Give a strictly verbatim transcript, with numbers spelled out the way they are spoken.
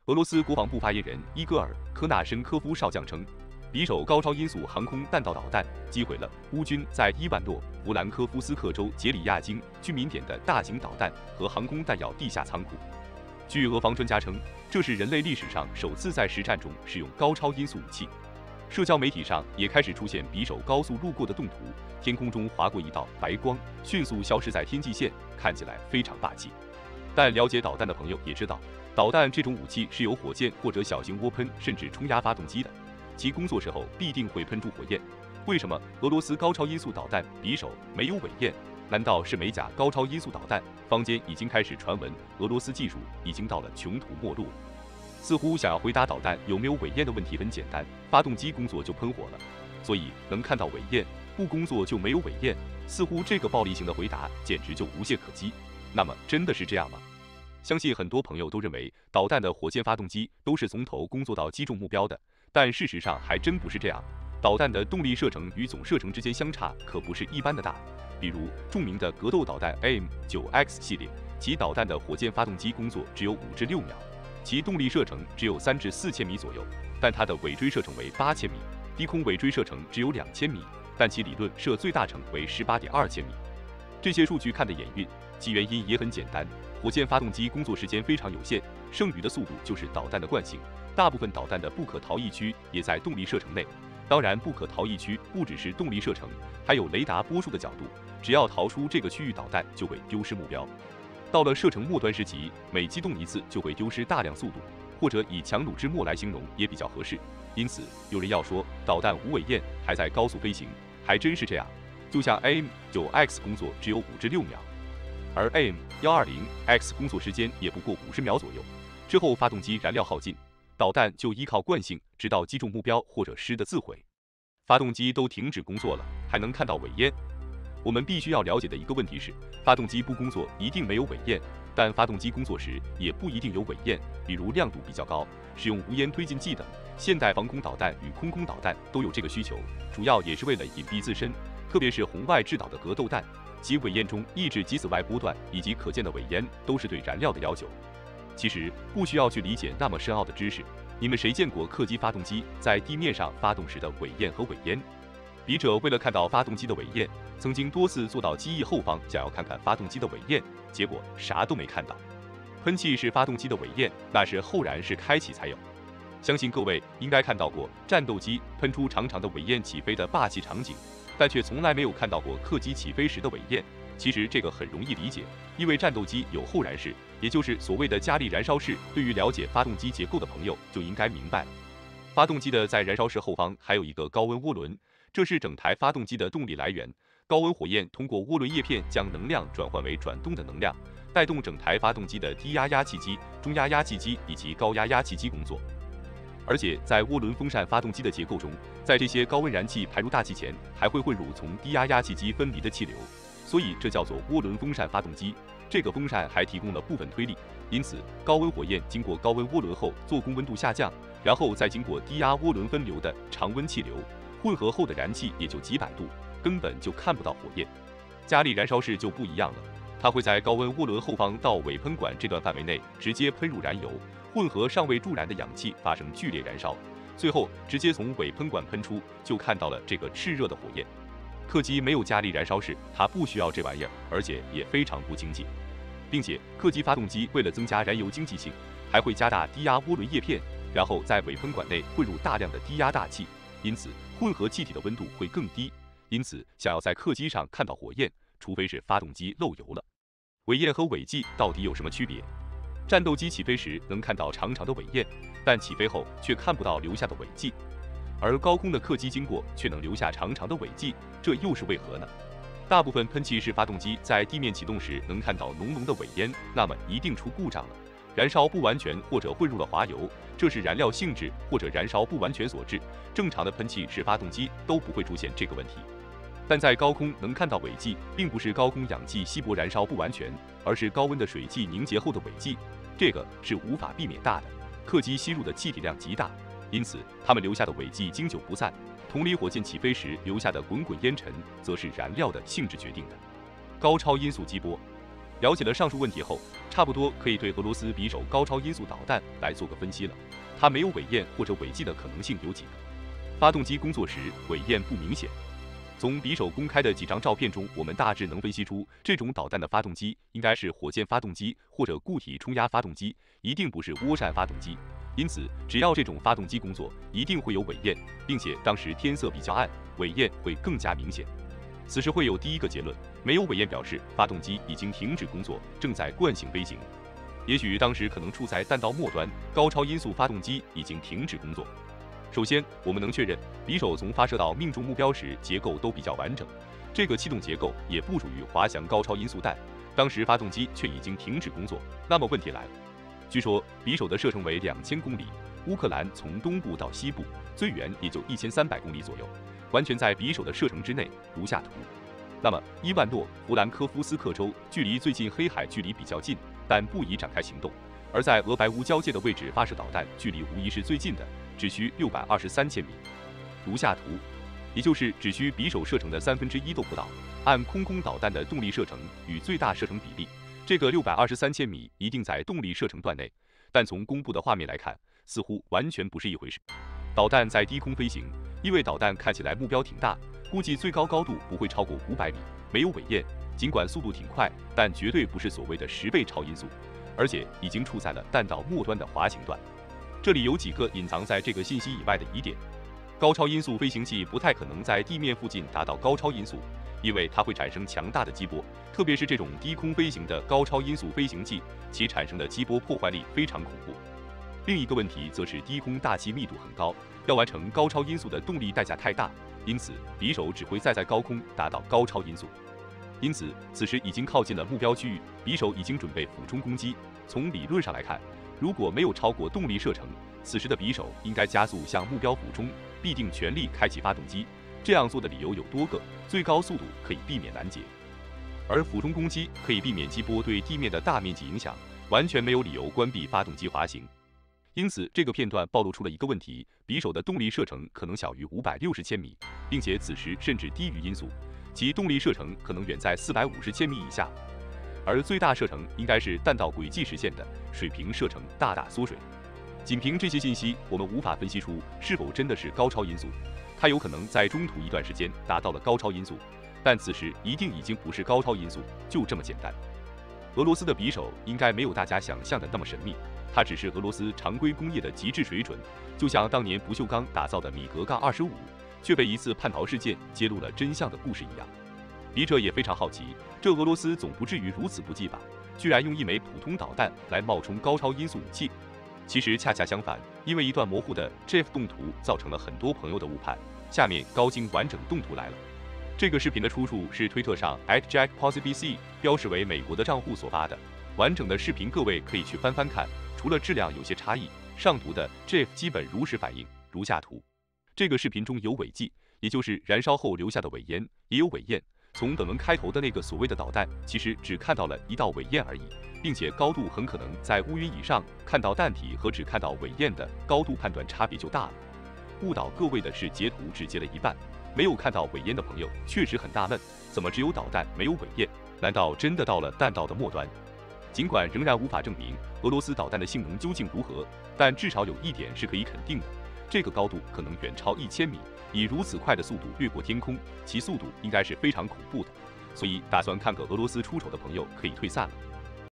俄罗斯国防部发言人伊戈尔·科纳申科夫少将称，匕首高超音速航空弹道导弹击毁了乌军在伊万诺弗兰科夫斯克州杰里亚京居民点的大型导弹和航空弹药地下仓库。据俄方专家称，这是人类历史上首次在实战中使用高超音速武器。社交媒体上也开始出现匕首高速路过的动图，天空中划过一道白光，迅速消失在天际线，看起来非常霸气。但了解导弹的朋友也知道，导弹这种武器是由火箭或者小型涡喷甚至冲压发动机的，其工作时候必定会喷出火焰。为什么俄罗斯高超音速导弹匕首没有尾焰？难道是美甲高超音速导弹？坊间已经开始传闻，俄罗斯技术已经到了穷途末路了。似乎想要回答导弹有没有尾焰的问题很简单，发动机工作就喷火了，所以能看到尾焰，不工作就没有尾焰。似乎这个暴力型的回答简直就无懈可击。那么真的是这样吗？相信很多朋友都认为导弹的火箭发动机都是从头工作到击中目标的，但事实上还真不是这样。导弹的动力射程与总射程之间相差可不是一般的大。比如著名的格斗导弹 A M 九 X 系列，其导弹的火箭发动机工作只有五至六秒，其动力射程只有三至四千米左右，但它的尾追射程为八千米，低空尾追射程只有两千米，但其理论射最大程为十八点二千米。这些数据看得眼晕，其原因也很简单，火箭发动机工作时间非常有限，剩余的速度就是导弹的惯性，大部分导弹的不可逃逸区也在动力射程内。当然，不可逃逸区不只是动力射程，还有雷达波束的角度，只要逃出这个区域，导弹就会丢失目标。到了射程末端时期，每机动一次就会丢失大量速度，或者以强弩之末来形容也比较合适。因此，有人要说导弹无尾焰还在高速飞行，还真是这样。就像 A M 九 X 工作只有五至六秒，而 A M 一二零 X 工作时间也不过五十秒左右。之后发动机燃料耗尽，导弹就依靠惯性，直到击中目标或者失的自毁。发动机都停止工作了，还能看到尾焰？我们必须要了解的一个问题是，发动机不工作一定没有尾焰，但发动机工作时也不一定有尾焰。比如亮度比较高，使用无烟推进剂等，现代防空导弹与空空导弹都有这个需求，主要也是为了隐蔽自身。特别是红外制导的格斗弹，其尾焰中抑制极紫外波段以及可见的尾烟，都是对燃料的要求。其实不需要去理解那么深奥的知识，你们谁见过客机发动机在地面上发动时的尾焰和尾烟？笔者为了看到发动机的尾焰，曾经多次坐到机翼后方，想要看看发动机的尾焰，结果啥都没看到。喷气是发动机的尾焰，那是后燃式开启才有。相信各位应该看到过战斗机喷出长长的尾焰起飞的霸气场景，但却从来没有看到过客机起飞时的尾焰。其实这个很容易理解，因为战斗机有后燃式，也就是所谓的加力燃烧室。对于了解发动机结构的朋友就应该明白，发动机的在燃烧室后方还有一个高温涡轮，这是整台发动机的动力来源。高温火焰通过涡轮叶片将能量转换为转动的能量，带动整台发动机的低压压气机、中压压气机以及高压压气机工作。而且在涡轮风扇发动机的结构中，在这些高温燃气排入大气前，还会混入从低压压气机分离的气流，所以这叫做涡轮风扇发动机。这个风扇还提供了部分推力，因此高温火焰经过高温涡轮后，做工温度下降，然后再经过低压涡轮分流的常温气流，混合后的燃气也就几百度，根本就看不到火焰。加力燃烧室就不一样了，它会在高温涡轮后方到尾喷管这段范围内直接喷入燃油，混合尚未助燃的氧气发生剧烈燃烧，最后直接从尾喷管喷出，就看到了这个炽热的火焰。客机没有加力燃烧室，它不需要这玩意儿，而且也非常不经济。并且客机发动机为了增加燃油经济性，还会加大低压涡轮叶片，然后在尾喷管内混入大量的低压大气，因此混合气体的温度会更低。因此想要在客机上看到火焰，除非是发动机漏油了。尾焰和尾迹到底有什么区别？战斗机起飞时能看到长长的尾焰，但起飞后却看不到留下的尾迹，而高空的客机经过却能留下长长的尾迹，这又是为何呢？大部分喷气式发动机在地面启动时能看到浓浓的尾烟，那么一定出故障了，燃烧不完全或者混入了滑油，这是燃料性质或者燃烧不完全所致。正常的喷气式发动机都不会出现这个问题。但在高空能看到尾迹，并不是高空氧气稀薄燃烧不完全，而是高温的水汽凝结后的尾迹，这个是无法避免大的。客机吸入的气体量极大，因此它们留下的尾迹经久不散。同理，火箭起飞时留下的滚滚烟尘，则是燃料的性质决定的。高超音速激波， 了解了上述问题后，差不多可以对俄罗斯匕首高超音速导弹来做个分析了。它没有伪验或者违纪的可能性有几个？发动机工作时伪验不明显。从匕首公开的几张照片中，我们大致能分析出这种导弹的发动机应该是火箭发动机或者固体冲压发动机，一定不是涡扇发动机。因此，只要这种发动机工作，一定会有伪验，并且当时天色比较暗，伪验会更加明显。此时会有第一个结论：没有伪验表示发动机已经停止工作，正在惯性飞行。也许当时可能处在弹道末端，高超音速发动机已经停止工作。首先，我们能确认匕首从发射到命中目标时结构都比较完整，这个气动结构也不属于滑翔高超音速弹，当时发动机却已经停止工作。那么问题来了，据说匕首的射程为两千公里，乌克兰从东部到西部最远也就一千三百公里左右，完全在匕首的射程之内。如下图。那么伊万诺弗兰科夫斯克州距离最近黑海距离比较近，但不宜展开行动。而在俄白乌交界的位置发射导弹，距离无疑是最近的，只需六百二十三千米。如下图，也就是只需匕首射程的三分之一都不到。按空空导弹的动力射程与最大射程比例，这个六百二十三千米一定在动力射程段内，但从公布的画面来看，似乎完全不是一回事。导弹在低空飞行，因为导弹看起来目标挺大，估计最高高度不会超过五百米，没有伪验，尽管速度挺快，但绝对不是所谓的十倍超音速。而且已经处在了弹道末端的滑行段。这里有几个隐藏在这个信息以外的疑点：高超音速飞行器不太可能在地面附近达到高超音速，因为它会产生强大的激波，特别是这种低空飞行的高超音速飞行器，其产生的激波破坏力非常恐怖。另一个问题则是低空大气密度很高，要完成高超音速的动力代价太大，因此匕首只会再在高空达到高超音速。因此，此时已经靠近了目标区域，匕首已经准备俯冲攻击。从理论上来看，如果没有超过动力射程，此时的匕首应该加速向目标俯冲，必定全力开启发动机。这样做的理由有多个：最高速度可以避免拦截，而俯冲攻击可以避免激波对地面的大面积影响，完全没有理由关闭发动机滑行。因此，这个片段暴露出了一个问题：匕首的动力射程可能小于五百六十千米，并且此时甚至低于音速。其动力射程可能远在四百五十千米以下，而最大射程应该是弹道轨迹实现的，水平射程大大缩水。仅凭这些信息，我们无法分析出是否真的是高超音速。它有可能在中途一段时间达到了高超音速，但此时一定已经不是高超音速，就这么简单。俄罗斯的匕首应该没有大家想象的那么神秘，它只是俄罗斯常规工业的极致水准，就像当年不锈钢打造的米格杠二十五。却被一次叛逃事件揭露了真相的故事一样。笔者也非常好奇，这俄罗斯总不至于如此不济吧？居然用一枚普通导弹来冒充高超音速武器。其实恰恰相反，因为一段模糊的 G I F 动图造成了很多朋友的误判。下面高精完整动图来了。这个视频的出处是推特上 at jack posibc 标示为美国的账户所发的，完整的视频各位可以去翻翻看。除了质量有些差异，上图的 G I F 基本如实反映。如下图。这个视频中有尾迹，也就是燃烧后留下的尾烟，也有尾焰。从本文开头的那个所谓的导弹，其实只看到了一道尾焰而已，并且高度很可能在乌云以上看到弹体和只看到尾焰的高度判断差别就大了。误导各位的是截图只截了一半，没有看到尾烟的朋友确实很纳闷，怎么只有导弹没有尾焰？难道真的到了弹道的末端？尽管仍然无法证明俄罗斯导弹的性能究竟如何，但至少有一点是可以肯定的。这个高度可能远超一千米，以如此快的速度掠过天空，其速度应该是非常恐怖的。所以，打算看个俄罗斯出手的朋友可以退散了。